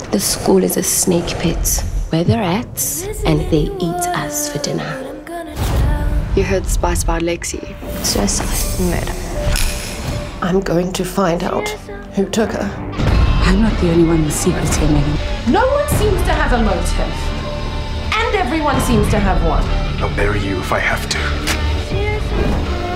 The school is a snake pit where they're rats and they eat us for dinner. You heard the spice about Lexi. Suicide. Murder. I'm going to find out who took her. I'm not the only one with secrets here, Megan. No one seems to have a motive. And everyone seems to have one. I'll marry you if I have to.